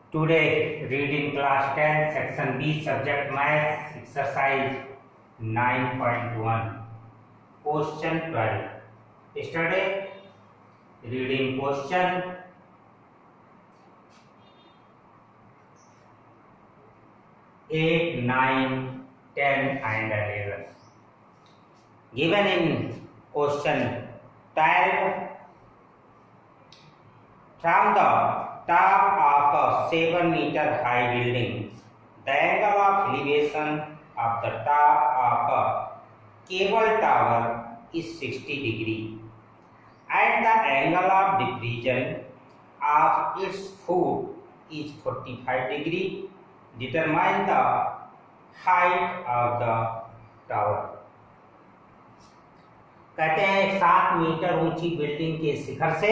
Today, reading class 10, section B, subject math, exercise 9.1, question 12. Yesterday, reading question 8, 9, 10 and 11. Given in question 12, from the top of a 7-meter high building, the angle of elevation of the top of a cable tower is 60 degree and the angle of depression of its foot is 45 degree. Determine the height of the tower. कहते हैं 7 metre ऊंची building के शिखर से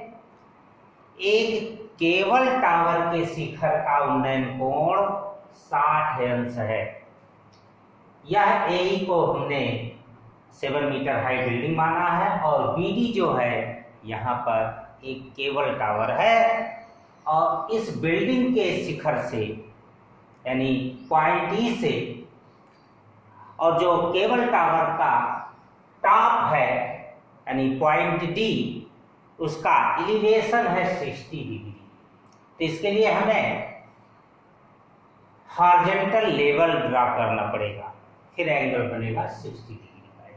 एक cable tower के शिखर का उन्नयन कोण 60 अंश है। यह ए को हमने 7 मीटर हाई बिल्डिंग माना है और बीडी जो है यहाँ पर एक केबल टावर है और इस बिल्डिंग के शिखर से यानी पॉइंट ई से और जो केबल टावर का टॉप है यानी पॉइंट डी उसका एलिवेशन है 60 डिग्री। तो इसके लिए हमें हॉरिजॉन्टल लेवल ड्रा करना पड़ेगा, फिर एंगल बनेगा 60 डिग्री का।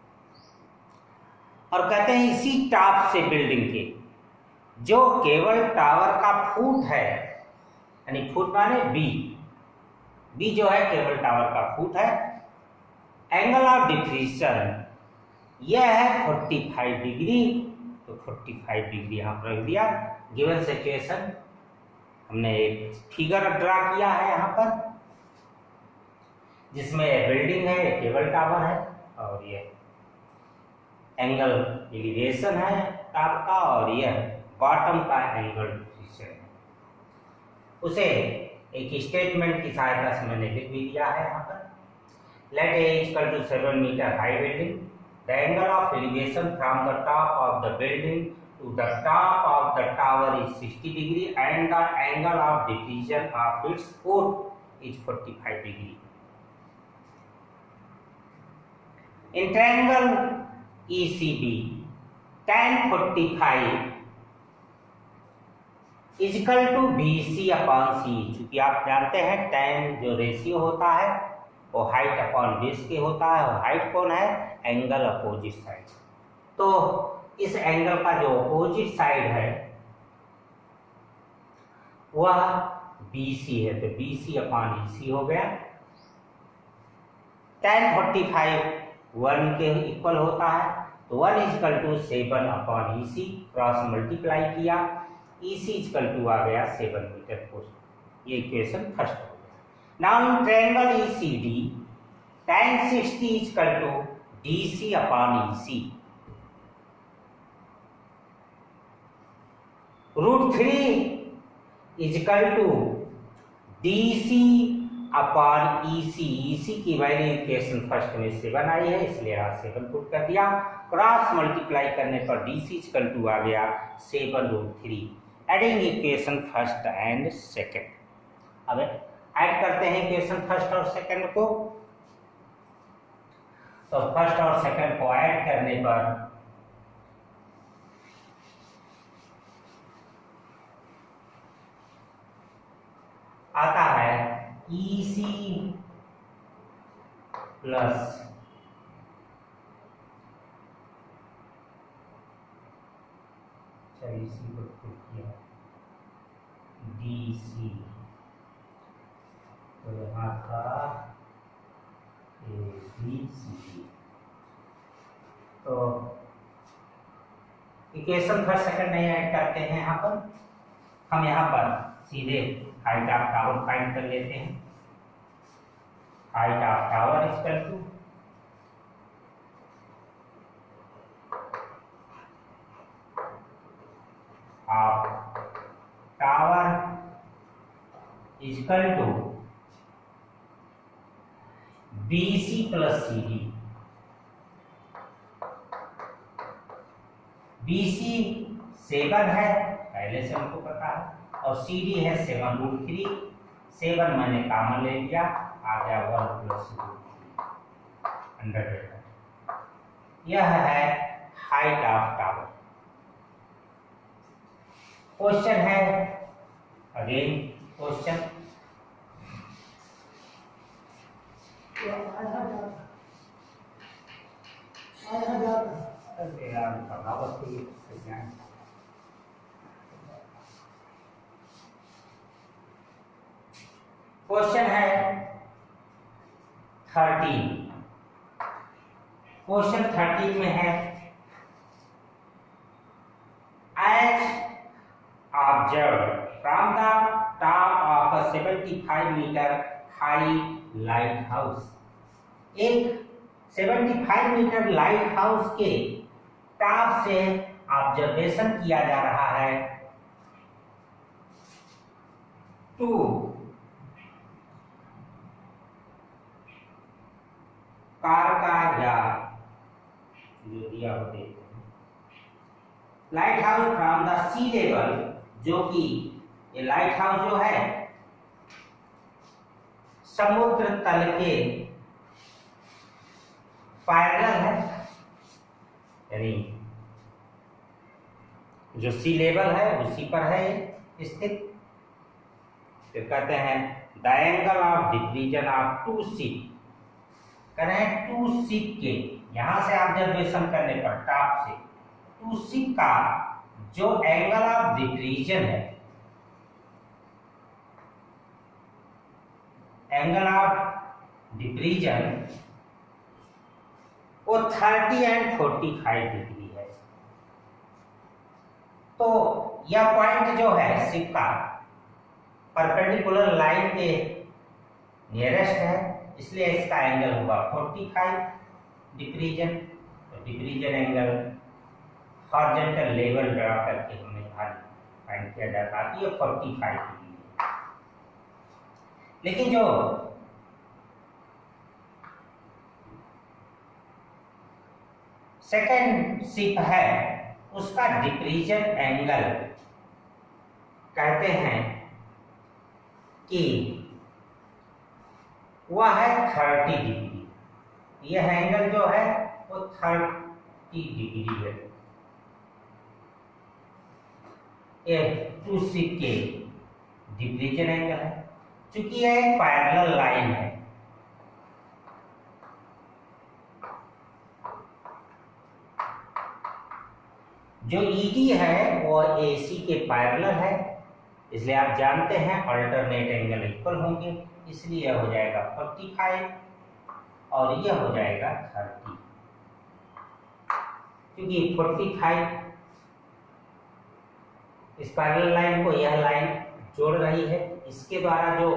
और कहते हैं इसी टॉप से बिल्डिंग के जो केबल टावर का फुट है यानी फुट माने बी जो है केबल टावर का फुट है, एंगल ऑफ डिफ्रेक्शन यह है 45 डिग्री। तो 45 डिग्री यहाँ पर रख दिया। गिवन सिचुएशन हमने एक फिगर ड्रा किया है यहाँ पर जिसमें बिल्डिंग है, केबल टावर है और ये एंगल एलिवेशन है टॉप का और यह बॉटम का एंगल डिफ्रेक्शन है। उसे एक स्टेटमेंट की सहायता से मैंने लिख भी दिया है यहाँ पर। Let A equal to 7 metre high building, the angle of elevation from the top of the building to the top of the tower is 60 degree and the angle of depression of its foot is 45 degree. In triangle ECB, tan 45 is equal to BC upon C। चूंकि आप जानते हैं tan जो ratio होता है वो height upon base के होता है और हाइट कौन है? Angle opposite side. तो इस एंगल का जो अपोजिट साइड है वह BC है, तो BC अपॉन EC हो गया। tan 45 1 के इक्वल होता है तो 1 equal to 7 upon EC, cross multiply किया, EC इक्वल टू आ गया 7 मीटर पोस्ट। ये इक्वेशन फर्स्ट हो गया। Now in triangle ECD, tan 60 is equal to DC upon EC. √3 is equal to DC upon EC। EC की value equation first में 7 आई है इसलिए यहाँ 7 पुट कर दिया। क्रॉस मल्टीप्लाई करने पर DC इक्वल टू आ गया 7√3। Adding equation first and second. अब ऐड करते हैं इक्वेशन फर्स्ट और सेकंड को। तो फर्स्ट और सेकंड को ऐड करने पर आता है EC प्लस EC को किया DC, तो यहाँ था ABCD। तो इक्वेशन फर्स्ट सेकंड नहीं ऐड करते हैं यहाँ पर, हम यहाँ पर सीधे हाइट ऑफ टावर फाइंड कर लेते हैं। Height of tower equal to of tower equal to BC plus CD। BC 7 है पहले से हमको पता है और सी डी है 7√3। 7 मैंने कॉमन ले लिया, आ गया 1 + √3 अंडर। यह है हाइट ऑफ टावर। क्वेश्चन है, अगेन क्वेश्चन, क्वेश्चन है 13। क्वेश्चन 13 में है, as observed from the top of a 75 metre high lighthouse. एक 75 मीटर लाइट हाउस के टॉप से ऑब्जर्वेशन किया जा रहा है टू कार का या जो दिया होते हैं lighthouse from the sea level, जो कि ये लाइट हाउस जो है समुद्र तल के पैरेलल है, यानी जो सी लेवल है उसी पर है स्थित। फिर कहते हैं the angle of division of two ship, कह रहे हैं टू शिप के, यहां से ऑब्जर्वेशन करने पर टॉप से टू शिप का जो एंगल ऑफ डिवीजन है, एंगल ऑफ डिवीजन वो 30 एंड 45 डिग्री है। तो यह पॉइंट जो है शिप का परपेंडिकुलर लाइन के नियरेस्ट है, इसलिए इसका एंगल होगा 45 डिग्रीजन। तो डिग्रीजन एंगल हॉरिजॉन्टल लेवल ड्रा करके हमें फाइंड किया जाता है, ये 45 डिग्री है। लेकिन जो सेकेंड शिप है उसका डिक्रीजन एंगल कहते हैं कि वह है 30 डिग्री। यह एंगल जो है वो 30 डिग्री है। यह टू शिप के डिक्रीजन एंगल है। चूंकि यह एक पैरेलल लाइन है, जो ईडी है वो एसी के पैरेलल है, इसलिए आप जानते हैं अल्टरनेट एंगल इक्वल होंगे, इसलिए यह हो जाएगा 45 और यह हो जाएगा 30। क्योंकि 45 इस पैरेलल लाइन को यह लाइन जोड़ रही है, इसके द्वारा जो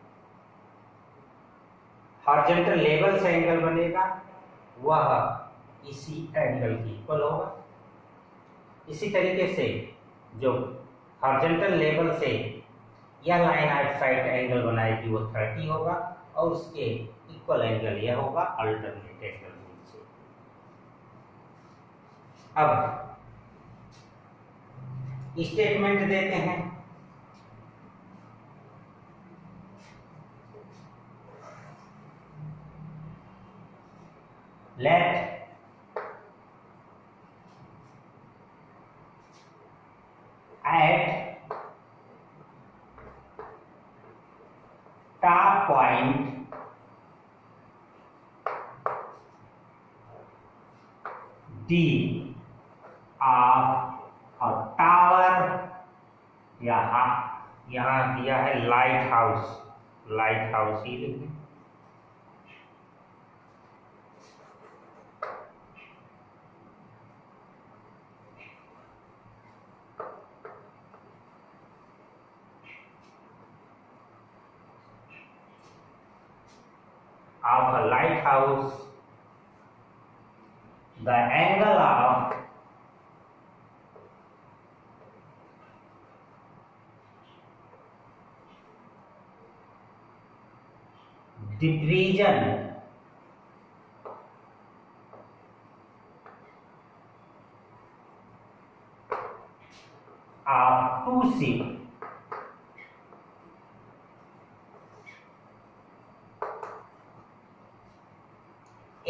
हॉरिजॉन्टल लेवल से एंगल बनेगा वह इसी एंगल की इक्वल होगा। इसी तरीके से जो हॉरिजॉन्टल लेवल से यह लाइन आउटसाइड एंगल बनाएगी वो 30 होगा और उसके इक्वल एंगल यह होगा अल्टरनेट एंगल से। अब स्टेटमेंट देते हैं, let at top point D of a tower, यहाँ दिया है लाइट हाउस, लाइट हाउस ही लिखें, of a lighthouse, the angle of division of two ships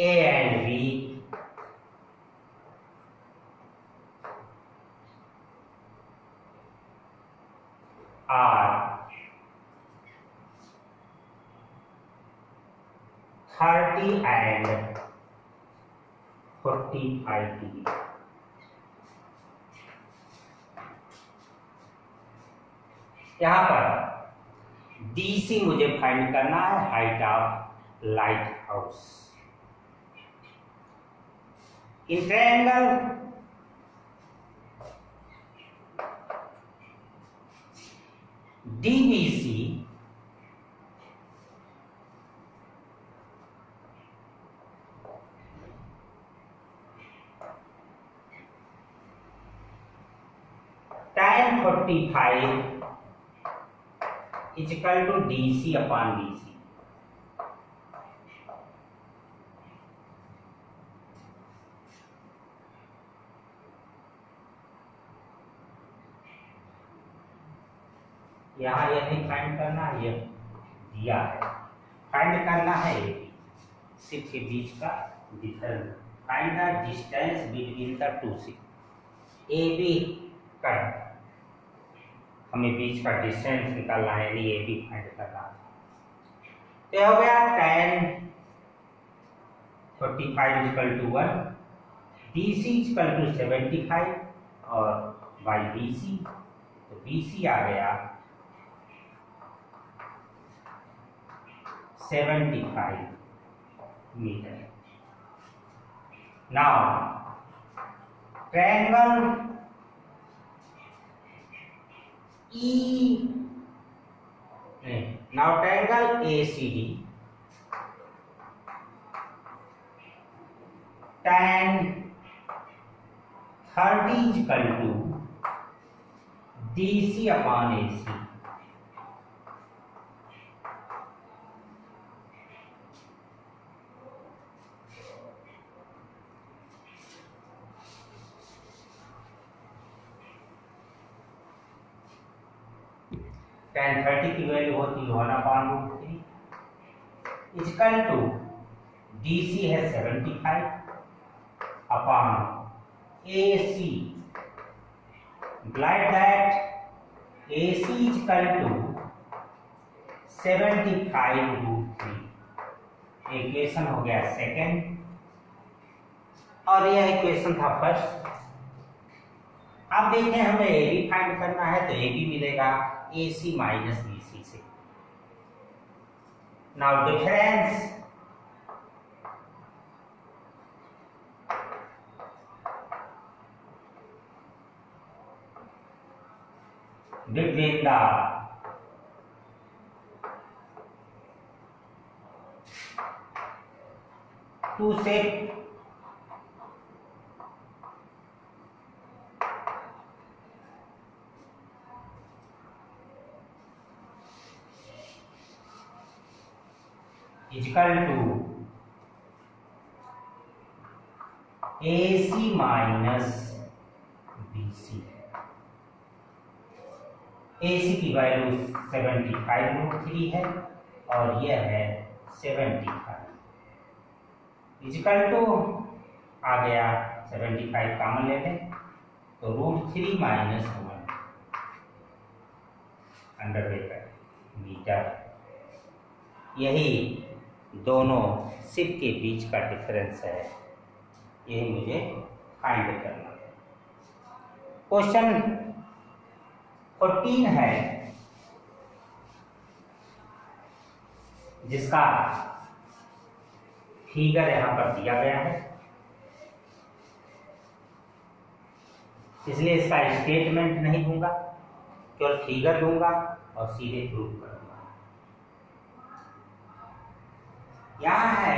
A and B are 30 and 45 degree. यहां पर DC मुझे फाइंड करना है, height of lighthouse. In triangle DBC tan 45 is equal to DC upon BC। यहाँ यदि find करना है, ये दिया है, फाइंड करना है सिप के बीच का difference, find the distance between the two ship. A B का हमें बीच का डिस्टेंस निकालना है, यानी ए बी फाइंड करना है। तो हो गया tan 45 equal to 1, DC equal to 75 और बाई BC, तो BC आ गया 75 मीटर। Now triangle triangle ACD tan 30 is equal to DC upon AC। tan 30 की वैल्यू होती है 1/√3 इक्वल टू DC है 75 upon AC। Glad that AC is equal to 75√3। Equation हो गया सेकेंड और यह इक्वेशन था फर्स्ट। अब देखें हमें AB फाइंड करना है, तो AB मिलेगा AC माइनस BC से। Now difference between the two set equal to AC minus BC। AC की वैल्यू 75√3 है और यह है 75 इक्वल टू आ गया 75 कॉमन ले लें तो √3 माइनस 1 अंडर मीटर। यही दोनों सिप के बीच का डिफरेंस है, यही मुझे फाइंड करना है। क्वेश्चन 14 है जिसका फिगर यहां पर दिया गया है, इसलिए इसका स्टेटमेंट नहीं दूंगा, केवल फिगर दूंगा और सीधे प्रूव करूंगा। यहां है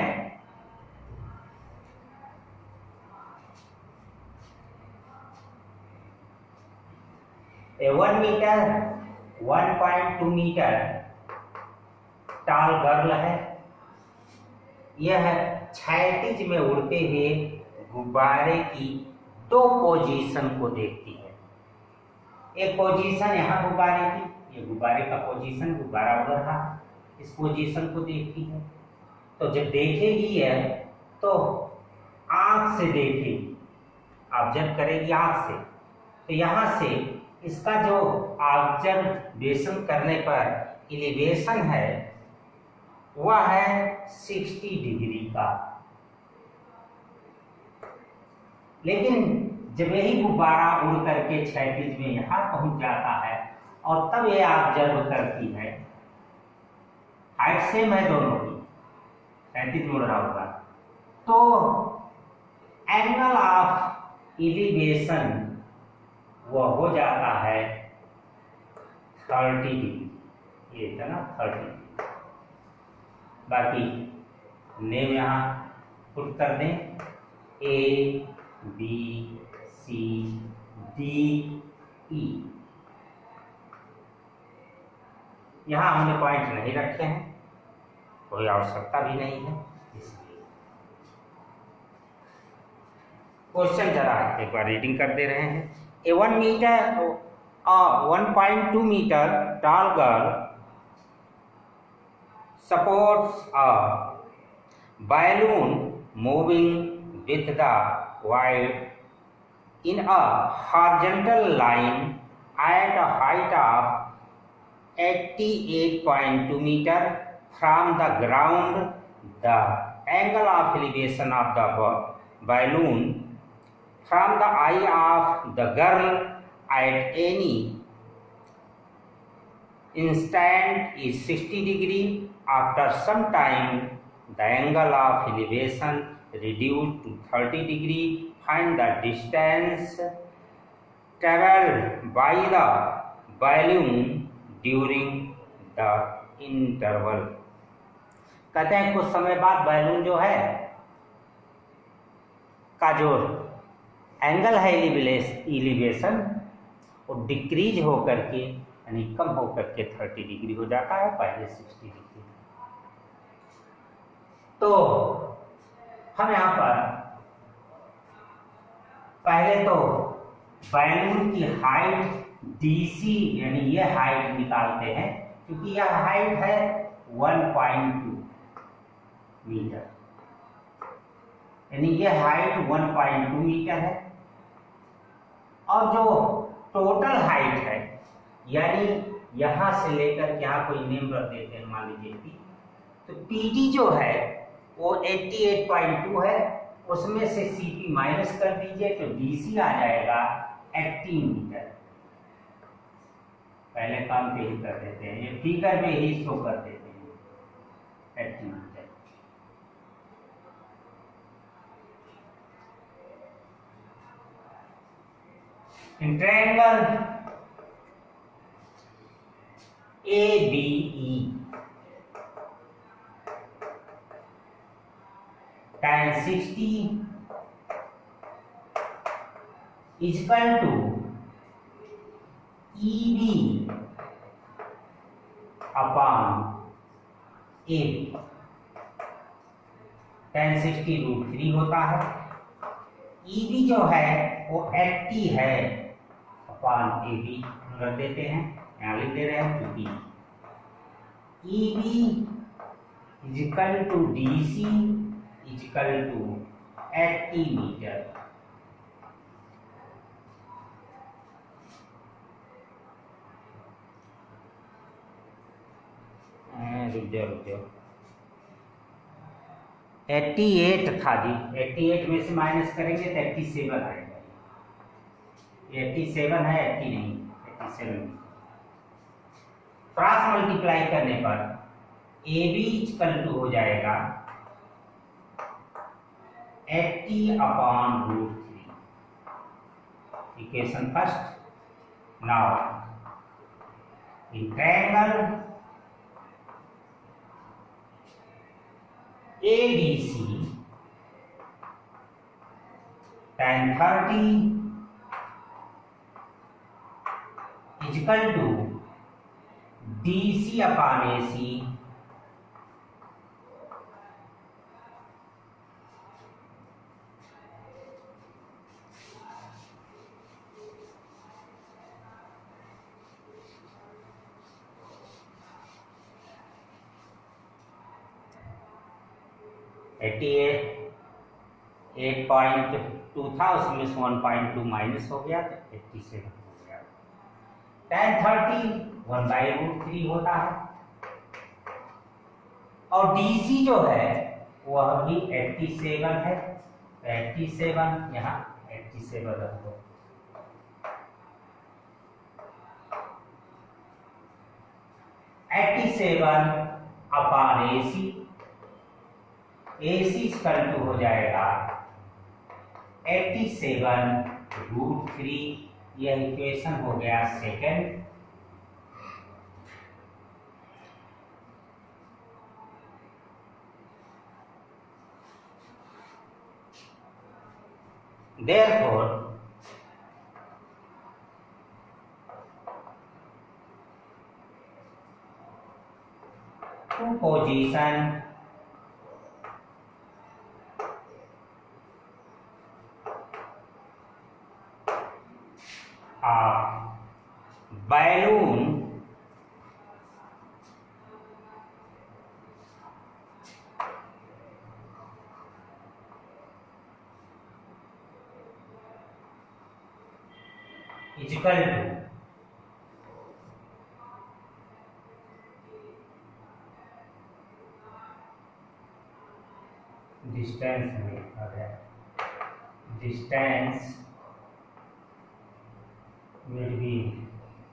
a 1 metre 1.2 metre tall girl है। यह क्षैतिज में उड़ते हुए गुब्बारे की दो पोजीशन को देखती है। एक पोजीशन यहाँ गुब्बारे की, ये गुब्बारे का पोजीशन, गुब्बारा उड़ रहा, इस पोजीशन को देखती है। तो जब देखेगी है तो आंख से देखें, ऑब्जर्व करेगी आंख से, तो यहाँ से इसका जो ऑब्जर्वेशन करने पर एलिवेशन है वह है 60 डिग्री का। लेकिन जब यही गुब्बारा उड़ करके क्षैतिज में यहाँ पहुंच जाता है और तब यह ऑब्जर्व करती है, हाइट सेम है दोनों की, क्षैतिज मुड़ रहा होगा, तो एंगल ऑफ एलिवेशन वो हो जाता है 30 डिग्री। ये था ना 30 डिग्री। बाकी नेम यहाँ पुट कर दें, A B C D E. यहाँ हमने पॉइंट नहीं रखे हैं, कोई आवश्यकता भी नहीं है, इसलिए क्वेश्चन जरा एक बार रीडिंग कर दे रहे हैं। A 1.2 meter tall girl supports a balloon moving with the wire in a horizontal line at a height of 88.2 meter from the ground. The angle of elevation of the balloon from the eye of the girl at any instant is 60 degree. After some time, the angle of elevation reduced to 30 degree. Find the distance traveled by the balloon during the interval. कहते हैं कुछ समय बाद balloon जो है का जो angle है एलिवेशन वो डिक्रीज होकर के यानी कम होकर के 30 डिग्री हो जाता है, पहले 60 डिग्री। तो हम यहाँ पर पहले तो बैलून की हाइट डीसी यानी ये हाइट निकालते हैं, क्योंकि यह हाइट है 1.2 मीटर, यानी ये हाइट 1.2 मीटर है। और जो टोटल हाइट है यानी यहां से लेकर यहाँ कोई नेम रख देते हैं, मान लीजिए पी, तो पीडी जो है वो 88.2 है, उसमें से सीपी माइनस कर दीजिए तो डीसी आ जाएगा 80 मीटर। पहले काम पे ही कर देते हैं, ये फिगर में ही शो कर देते हैं 80 metre. In triangle ABE, tan 60 is equal to EB upon AB। tan 60 √3 होता है, EB जो है वो 80 है अपॉन AB रख देते हैं, यहाँ लिख दे रहे हैं क्योंकि EB is equal to DC is equal to 80 metre. रुक जाओ 88 था जी, 88 में से माइनस करेंगे तो 87 आएगा। 87 है, 80 नहीं, 87। क्रॉस मल्टीप्लाई करने पर AB इक्वल टू हो जाएगा 80 upon √3। Equation first. Now in triangle ADC tan 30 is equal to DC upon AC 8.2 था, उसमें से 1.2 माइनस हो गया तो 87 हो गया। tan 30 1/√3 होता है। और DC जो है वह भी 87 है। 87 यहाँ 87 रख दो। अपॉन AC हो जाएगा 87√3। यह इक्वेशन हो गया second. Therefore, two position of balloon is equal to distance between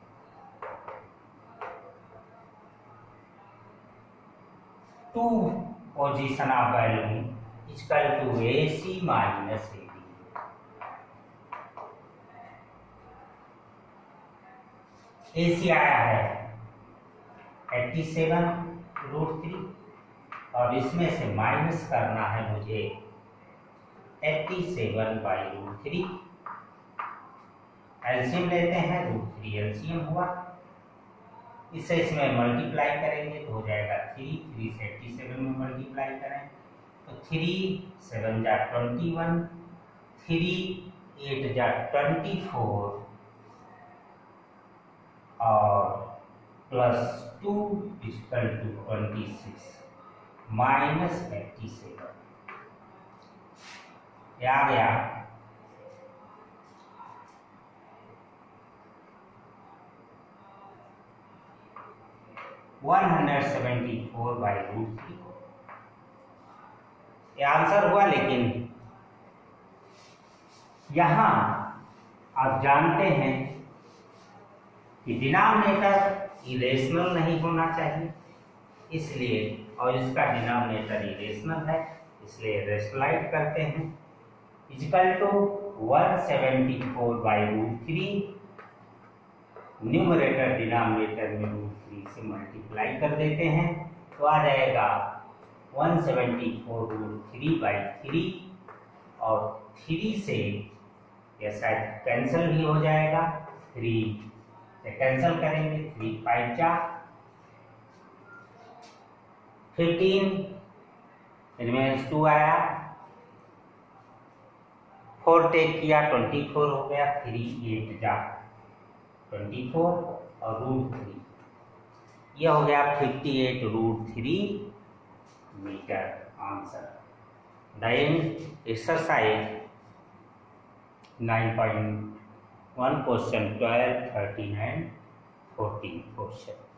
two position of balloon is equal to AC minus AD। AC आया है 87√3 और इसमें से माइनस करना है मुझे 87/√3। एलसीएम लेते हैं, √3 एलसीएम हुआ। इसे इसमें मल्टीप्लाई करेंगे तो हो जाएगा 3 से 87 में मल्टीप्लाई करें तो 3 7 जा 21, 3 8 जा 24 और +2 = 26 माइनस 87। आ गया 174/√3। ये आंसर हुआ। लेकिन यहां आप जानते हैं कि डिनोमिनेटर इरेशनल नहीं होना चाहिए, इसलिए, और इसका डिनोमिनेटर इरेशनल है इसलिए रेशनलाइज करते हैं। इक्वल टू 174/√3, न्यूमरेटर डिनोमिनेटर में √3 से मल्टीप्लाई कर देते हैं तो आ जाएगा 174√3/3 और 3 से यह शायद कैंसिल भी हो जाएगा। 3 से कैंसिल करेंगे, 3 5 जा 15, रिमेन्स 2 आया, 4 टेक किया 24 हो गया, 3 8 जा 24 और √3, यह हो गया 58√3 metre answer. Then exercise 9.1 question 12, 13 and 14 question.